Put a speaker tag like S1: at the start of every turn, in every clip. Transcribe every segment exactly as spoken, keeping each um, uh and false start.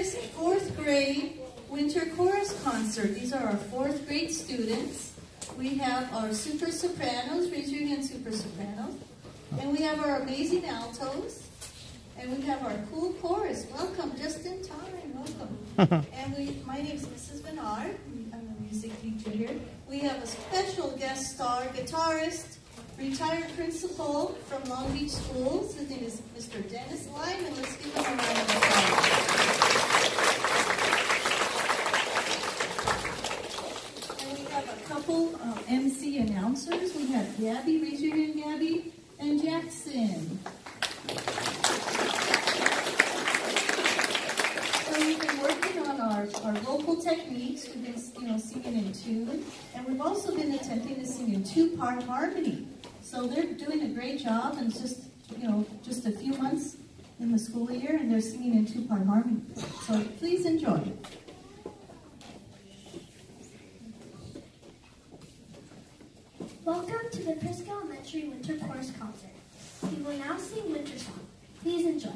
S1: PRISK fourth grade winter chorus concert. These are our fourth grade students. We have our super sopranos, raise your hand, super sopranos. And we have our amazing altos. And we have our cool chorus. Welcome, just in time, welcome. And we, my name is Missus Bernard. I'm the music teacher here. We have a special guest star, guitarist, retired principal from Long Beach Schools. His name is Mister Dennis Lyman. Let's give him a round of applause. And we have a couple of M C announcers. We have Gabby, raise your hand, Gabby, and Jackson. So we've been working on our, our vocal techniques. We've been, you know, singing in tune, and we've also been attempting to sing in two-part harmony. So they're doing a great job, and it's just, you know, just a few months in the school year, and they're singing in two-part harmony. So please enjoy.
S2: Welcome to the PRISK Elementary Winter Chorus Concert. We will now sing Winter Song. Please enjoy.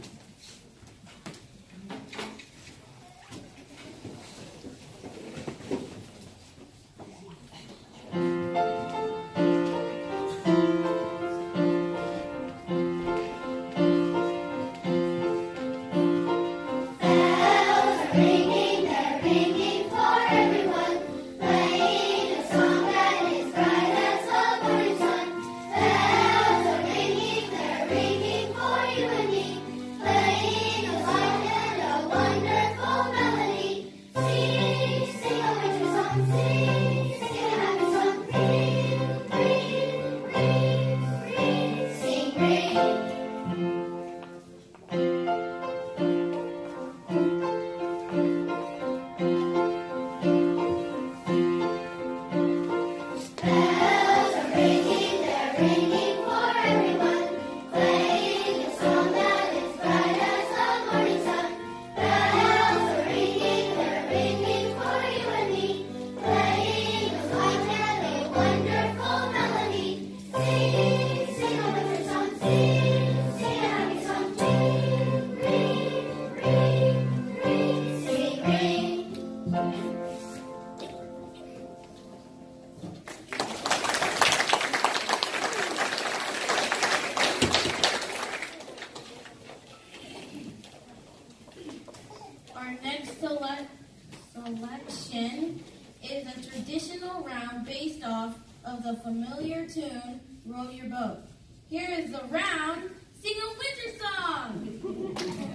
S3: Selection is a traditional round based off of the familiar tune, Row Your Boat. Here is the round, Sing a Winter Song!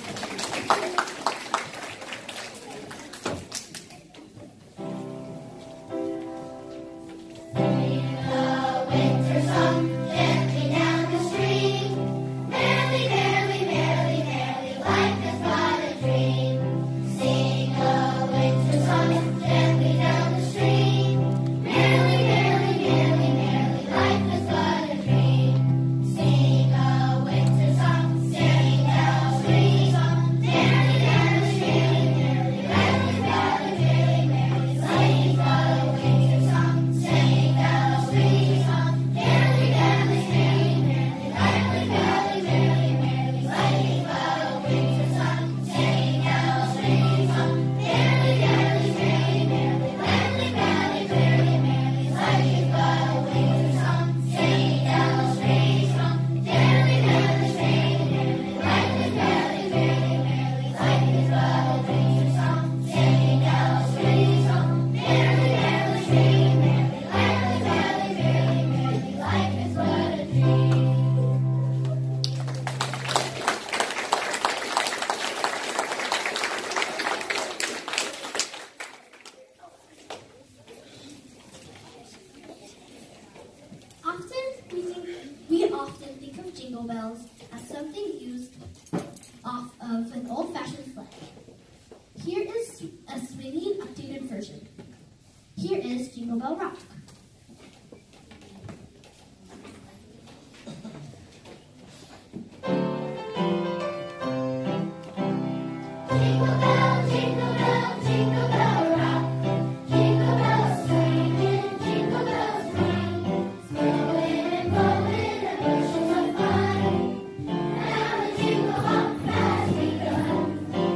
S2: Jingle bells as something used off of an old-fashioned sleigh. Here is a swinging, updated version. Here is Jingle Bell Rock. Jingle bell, jingle bell, jingle bell rock. Jingle bells swinging, jingle bells ring. Snowing and blowing and bushels of fun. Now the jingle hop fast we go.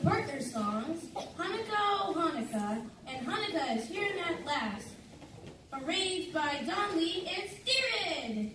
S3: partner songs, Hanukkah, oh Hanukkah, and Hanukkah is here at last, arranged by Don Lee and Steered.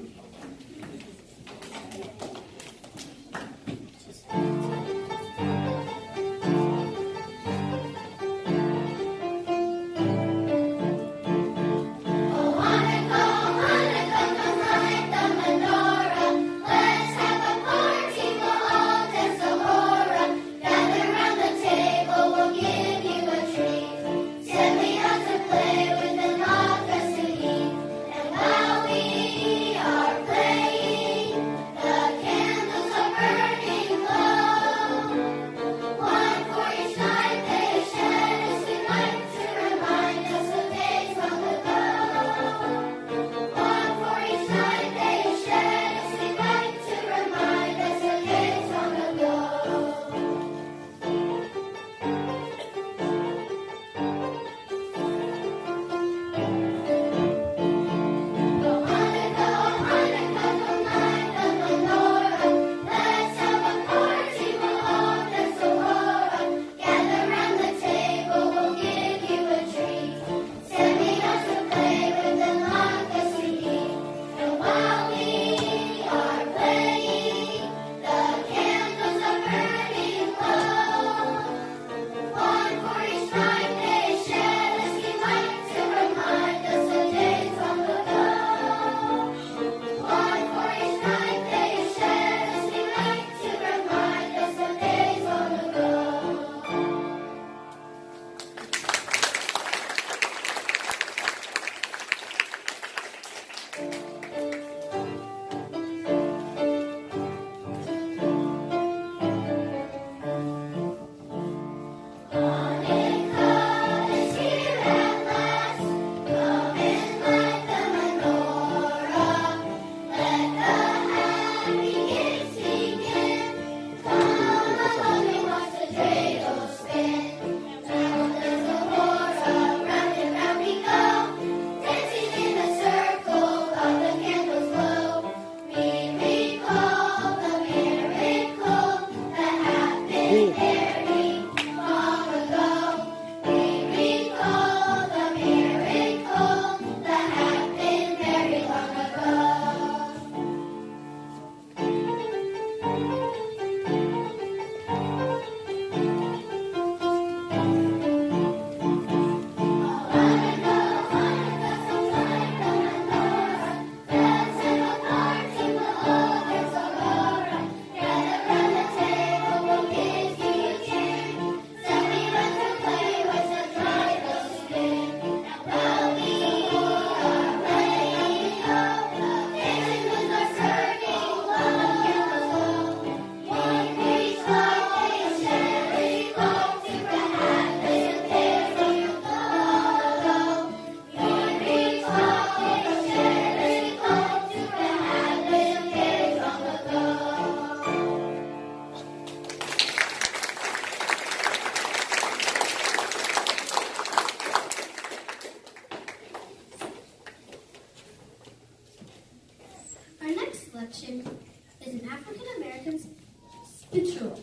S2: selection is an African American spiritual.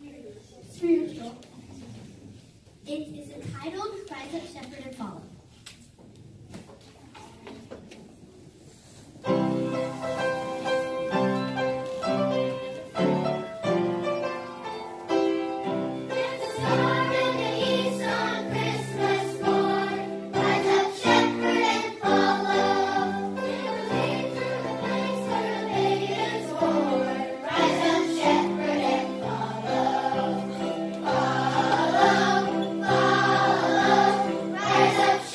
S2: Spiritual. It is entitled Rise Up, Shepherd, and Follow.
S4: Rise up,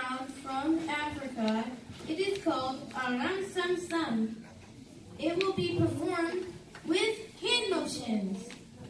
S3: round from Africa. It is called Aram Sam Sam. It will be performed with hand motions.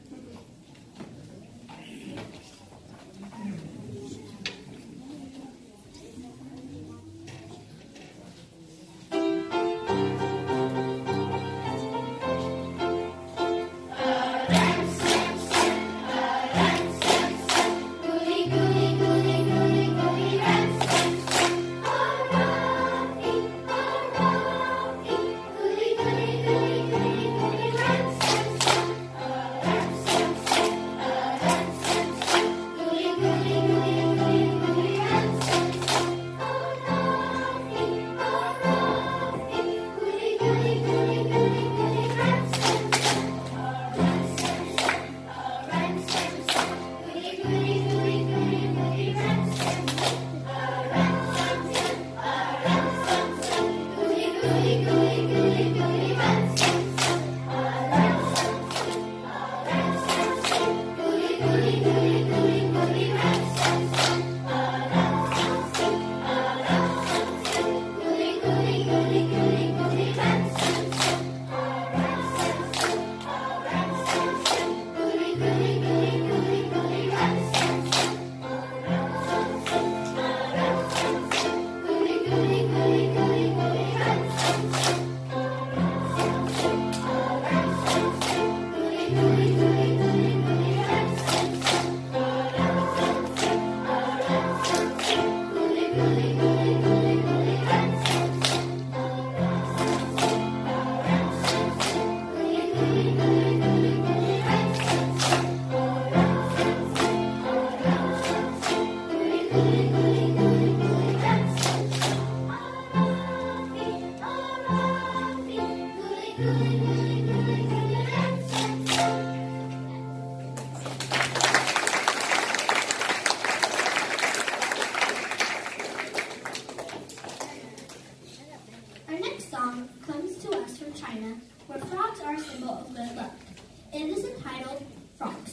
S2: Our next song comes to us from China, where frogs are a symbol of good luck. It is entitled Frogs.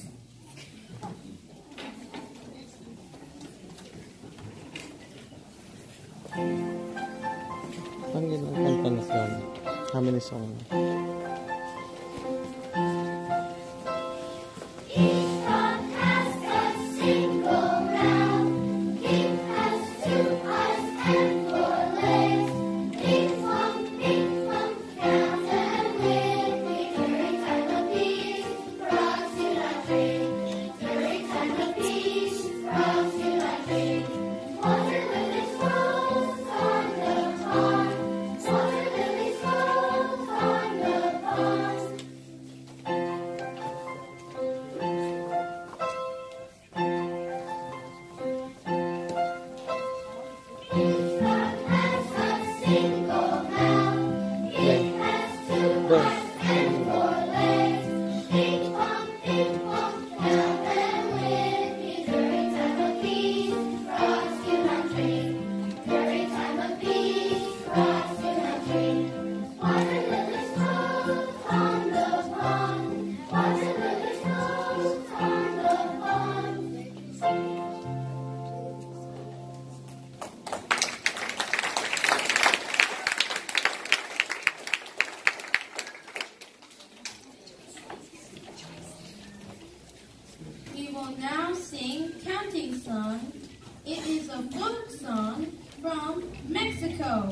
S4: Ang ginakanta na song? How many songs?
S3: We will now sing Counting Song. It is a folk song from Mexico.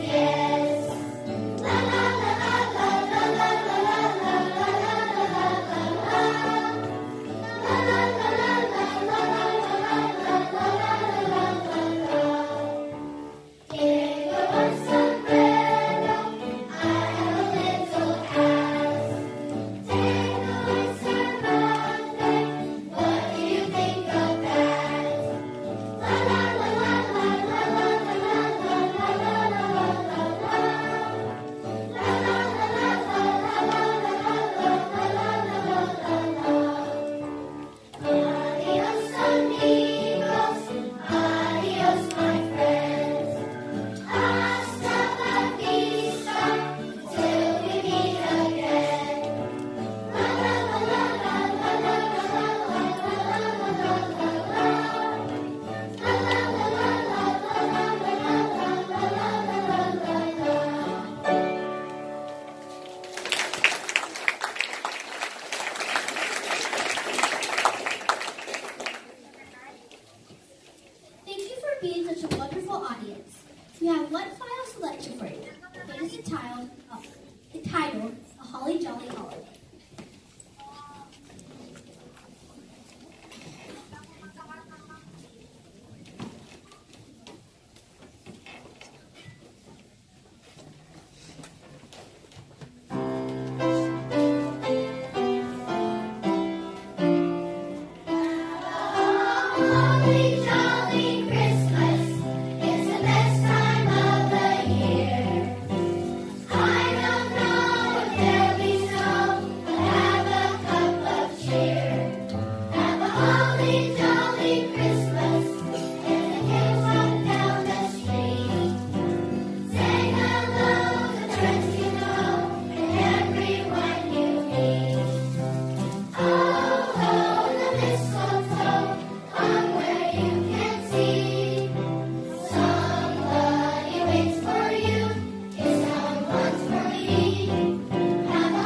S2: La la la la la la la la la la la la la.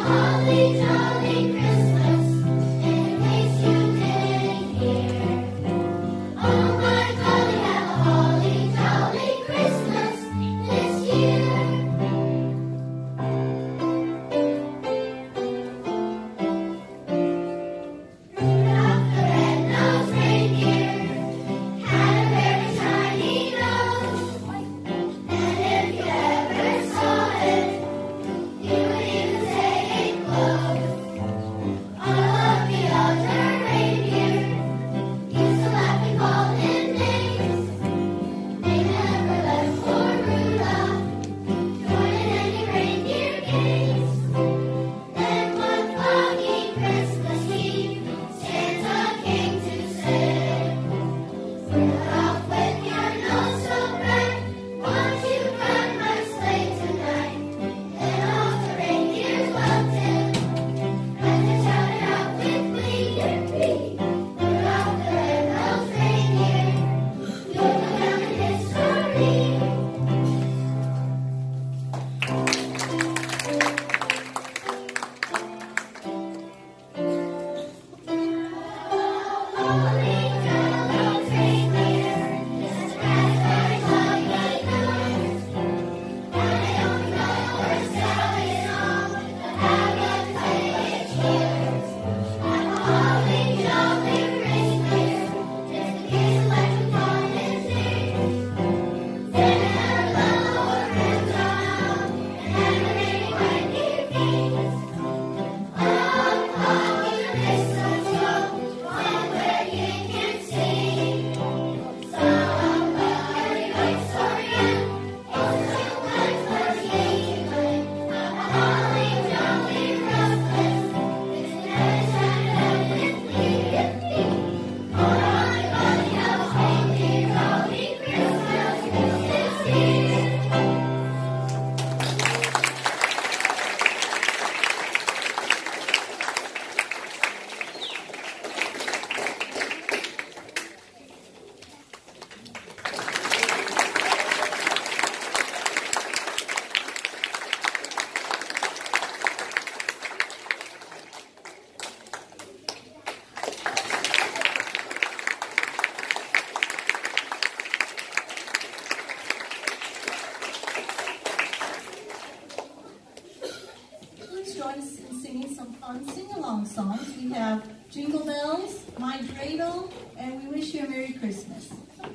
S1: sing-along songs. We have Jingle Bells, My Dreidel, and We Wish You a Merry Christmas.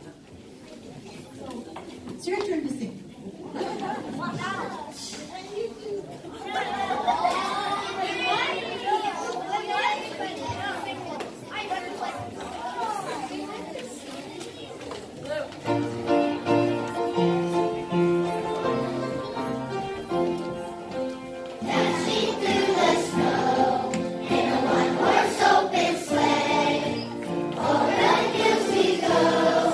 S1: It's your turn to sing.
S5: Over the hills we go.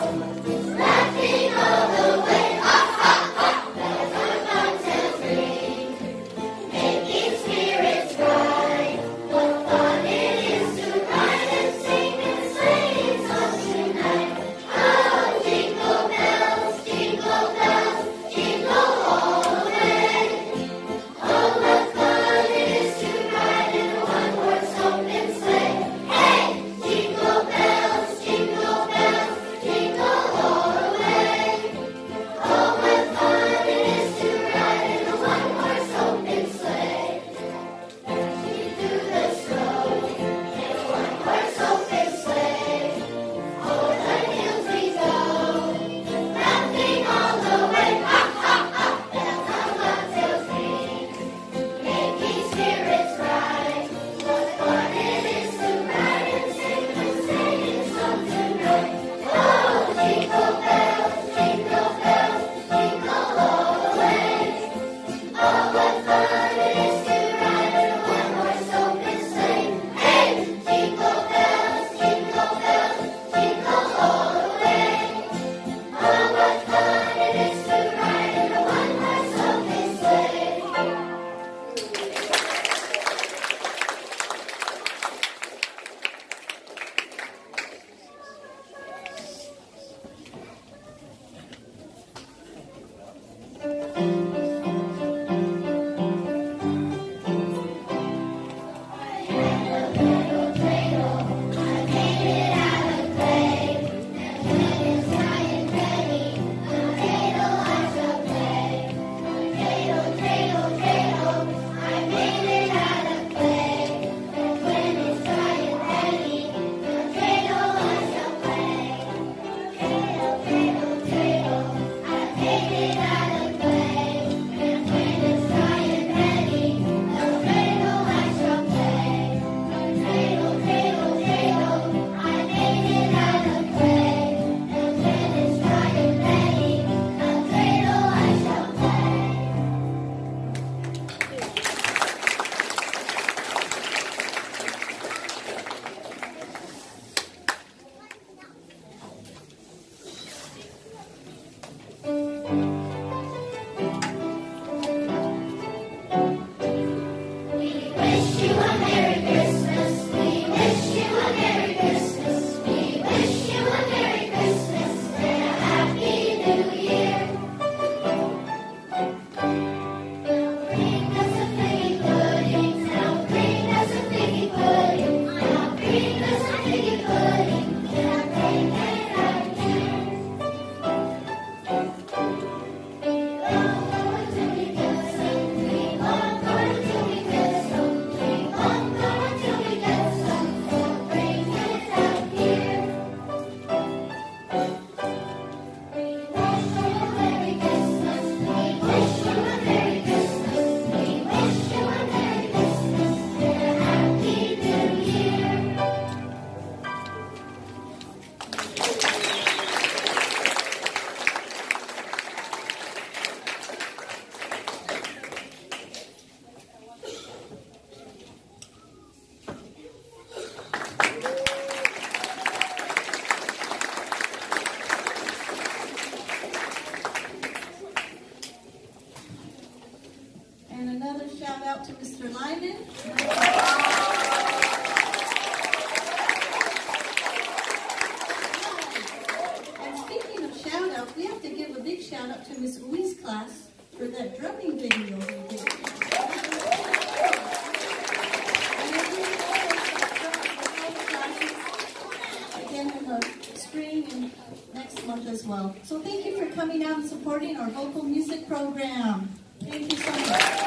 S1: To Mister Lyman. And speaking of shout outs, we have to give a big shout out to Miss Ui's class for that drumming video we did. Again in the spring and next month as well. So thank you for coming out and supporting our vocal music program. Thank you so much.